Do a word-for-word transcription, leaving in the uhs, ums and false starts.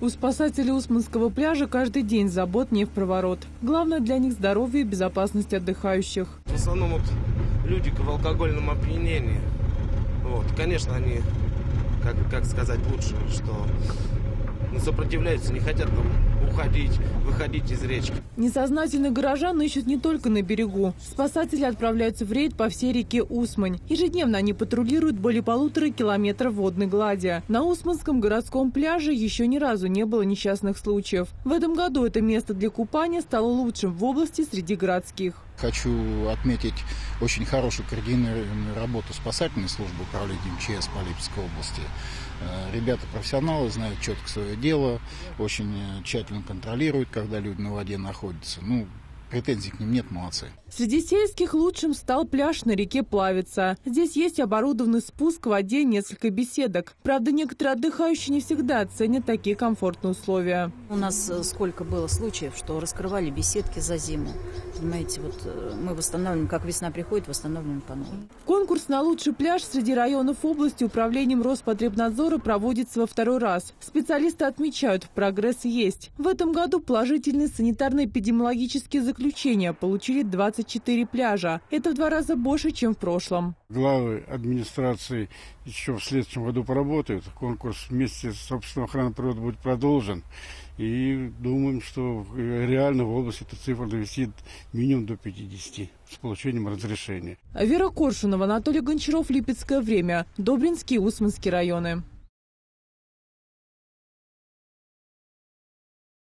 У спасателей Усманского пляжа каждый день забот не в проворот. Главное для них здоровье и безопасность отдыхающих. В основном вот люди в алкогольном опьянении. Вот, конечно, они, как, как сказать лучше, что сопротивляются, не хотят там уходить, выходить из речки. Несознательных горожан ищут не только на берегу. Спасатели отправляются в рейд по всей реке Усмань. Ежедневно они патрулируют более полутора километров водной глади. На Усманском городском пляже еще ни разу не было несчастных случаев. В этом году это место для купания стало лучшим в области среди городских. Хочу отметить очень хорошую координированную работу спасательной службы управления МЧС по Липецкой области. Ребята профессионалы, знают четко свое дело, очень тщательно контролируют, когда люди на воде находятся. Ну, претензий к ним нет, молодцы. Среди сельских лучшим стал пляж на реке Плавица. Здесь есть оборудованный спуск в воде, несколько беседок. Правда, некоторые отдыхающие не всегда ценят такие комфортные условия. У нас сколько было случаев, что раскрывали беседки за зиму. Понимаете, вот мы восстанавливаем, как весна приходит, восстанавливаем по новой. Конкурс на лучший пляж среди районов области управлением Роспотребнадзора проводится во второй раз. Специалисты отмечают, прогресс есть. В этом году положительные санитарно-эпидемиологические заключения получили двадцать четыре пляжа. Это в два раза больше, чем в прошлом. Главы администрации еще в следующем году поработают. Конкурс вместе с собственной охраной природы будет продолжен. И думаем, что реально в области эта цифра довести минимум до пятидесяти с получением разрешения. Вера Коршунова, Анатолий Гончаров, Липецкое время, Добринский и Усманский районы.